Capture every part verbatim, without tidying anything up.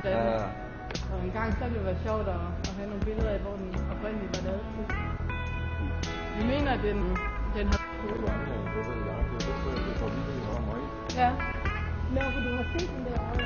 hvordan. Ja. Og en gang så ville det være sjovt at, at have nogle billeder af, hvor den oprindeligt var lavet til. Vi mener, at den, den har... Ja. Men for du har set den derovre.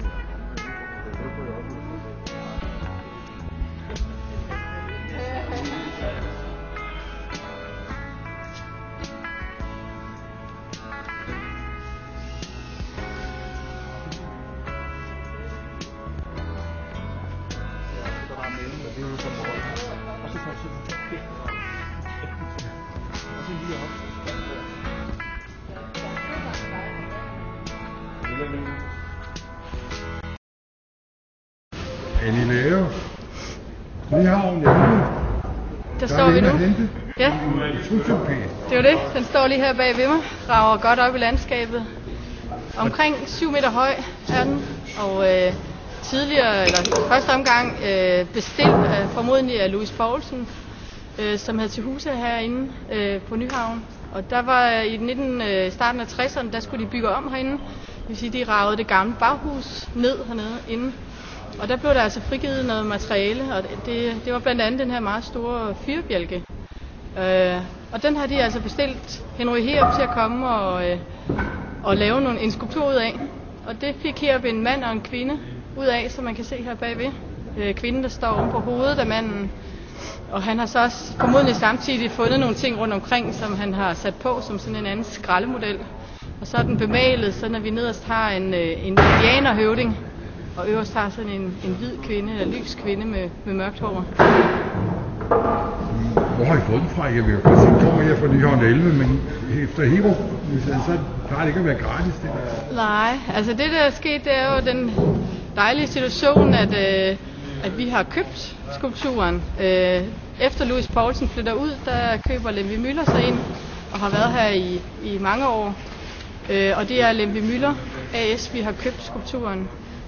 Galileo. Nyhavn, ja. Der står vi nu. Ja. Det er jo det. Den står lige her bag ved mig. Rager godt op i landskabet. Omkring syv meter høj er den. Og øh, tidligere, eller første omgang, øh, bestilt af, formodentlig af Louis Poulsen, øh, som havde til huse herinde øh, på Nyhavn. Og der var i nitten, øh, starten af tresserne, der skulle de bygge om herinde. Det vil sige, de ravede det gamle baghus ned hernede inden. Og der blev der altså frigivet noget materiale, og det, det var blandt andet den her meget store fyrbjælke. Øh, og den har de altså bestilt Henry Herup til at komme og, øh, og lave nogle, en skulptur ud af. Og det fik Herup en mand og en kvinde ud af, som man kan se her bagved. Øh, kvinden, der står oven på hovedet af manden. Og han har så også formodentlig samtidig fundet nogle ting rundt omkring, som han har sat på som sådan en anden skraldemodel. Og så er den bemalet, så når vi nederst har en, øh, en indianerhøvding, og øverst har sådan en, en hvid kvinde, eller lys kvinde med, med mørkt hår. Hvor har I fået den fra? Jeg vil jo godt sige, kommer jeg fra Nyhavn elleve, men efter Herup, så plejer det ikke at være gratis. Det der. Nej, altså det der er sket, det er jo den dejlige situation, at, øh, at vi har købt skulpturen. Øh, efter Louis Poulsen flytter ud, der køber Lemvig Müller sig ind, og har været her i, i mange år. Øh, og det er Lemvig Müller A S, vi har købt skulpturen.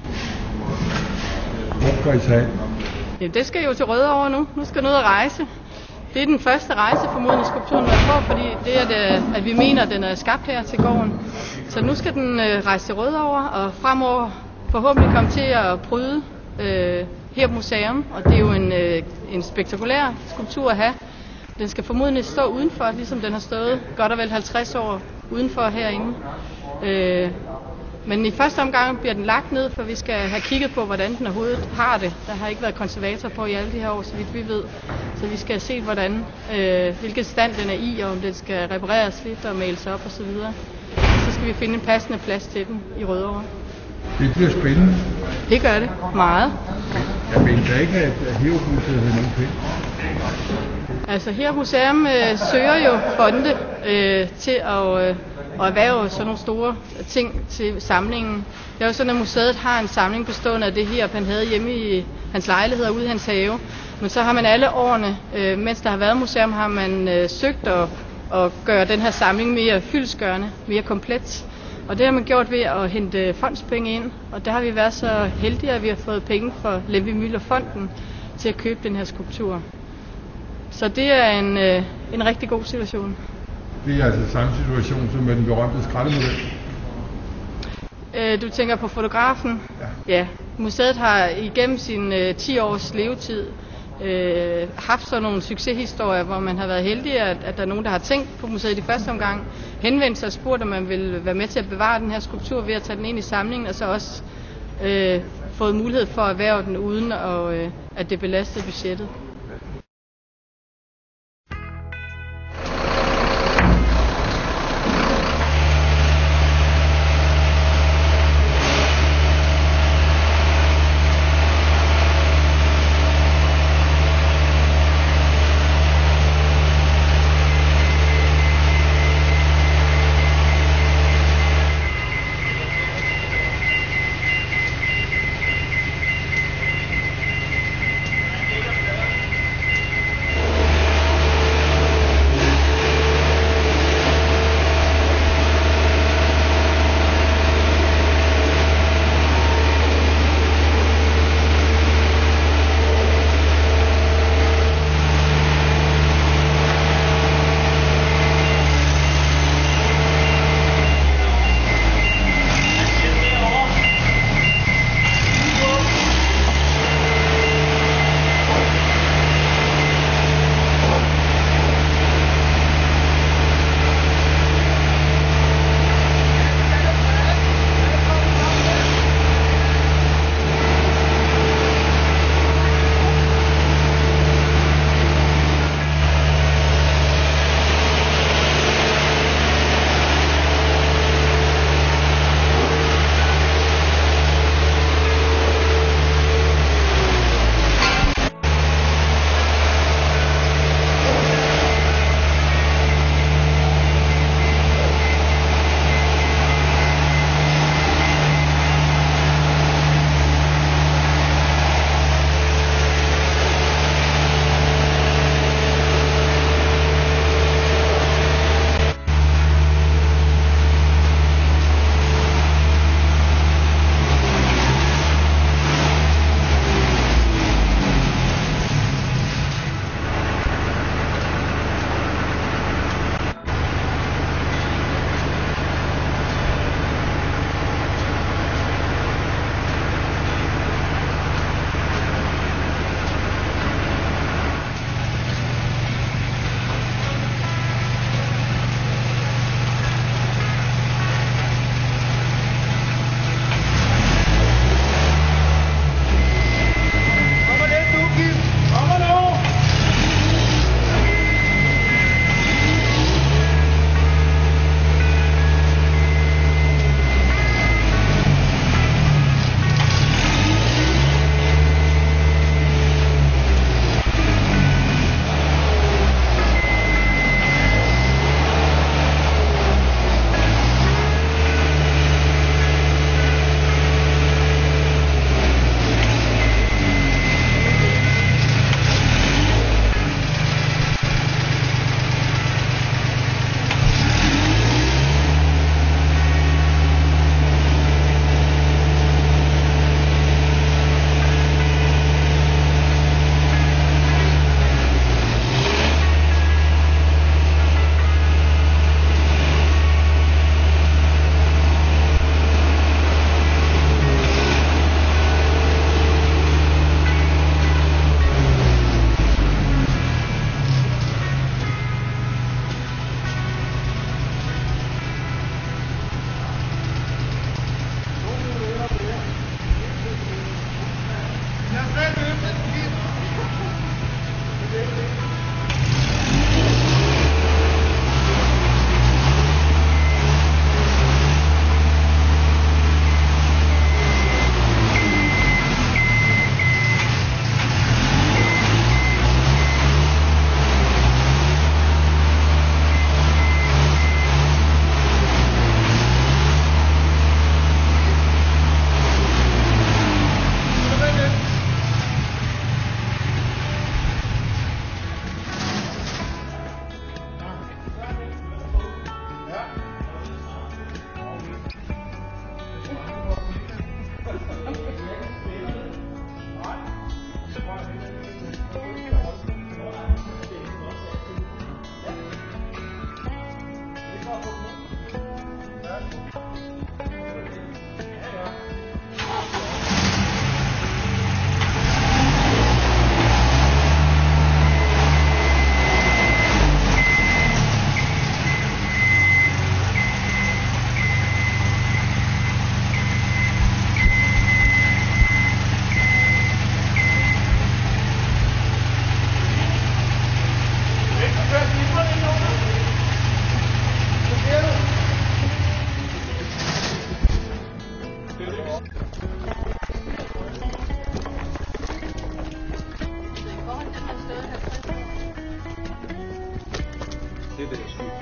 Hvor går I tage? Ja, det skal jo til Rødovre nu. Nu skal noget at rejse. Det er den første rejse, formodentlig skulpturen er på, fordi det er det, at vi mener, at den er skabt her til gården. Så nu skal den øh, rejse til Rødovre, og fremover forhåbentlig komme til at bryde øh, her på museum. Og det er jo en, øh, en spektakulær skulptur at have. Den skal formodentlig stå udenfor, ligesom den har stået godt og vel halvtreds år udenfor herinde. Øh, Men i første omgang bliver den lagt ned, for vi skal have kigget på, hvordan den overhovedet har det. Der har ikke været konservator på i alle de her år, så vidt vi ved. Så vi skal have set, hvordan, øh, hvilket stand den er i, og om den skal repareres lidt og males op osv. Så skal vi finde en passende plads til den i Rødovre. Det bliver spændende. Det gør det. Meget. Jeg mener ikke, at Herup-museet har nogen penge. Altså Herup Museum øh, søger jo fonde øh, til at... Øh, og erhverve sådan nogle store ting til samlingen. Det er jo sådan, at museet har en samling bestående af det her, han havde hjemme i hans lejlighed og ude i hans have. Men så har man alle årene, øh, mens der har været museum, har man øh, søgt at, at gøre den her samling mere fyldestgørende, mere komplet. Og det har man gjort ved at hente fondspenge ind, og der har vi været så heldige, at vi har fået penge fra Lemvig Müller Fonden til at købe den her skulptur. Så det er en, øh, en rigtig god situation. Det er altså samme situation som med den berømte skraldemodel. Øh, du tænker på fotografen? Ja. Ja. Museet har igennem sin øh, ti års levetid øh, haft sådan nogle succeshistorier, hvor man har været heldig, at, at der er nogen, der har tænkt på museet i første omgang, henvendt sig og spurgt, om man vil være med til at bevare den her skulptur ved at tage den ind i samlingen, og så også øh, fået mulighed for at erhverve den uden at, øh, at det belastede budgettet.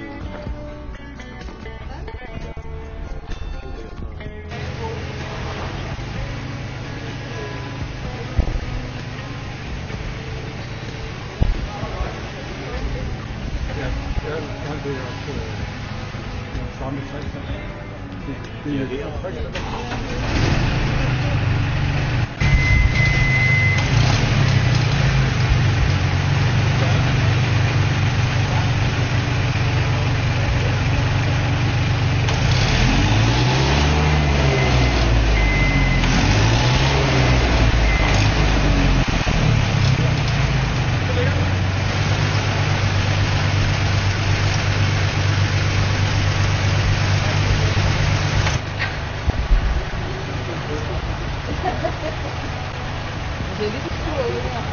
Det er også øh, samme træ. Det, det, det er Det er lidt sur ud her.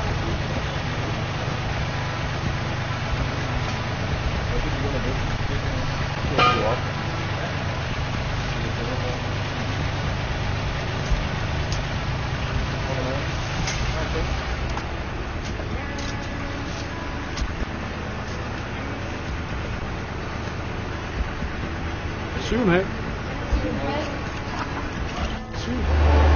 Syv og en halv. Syv.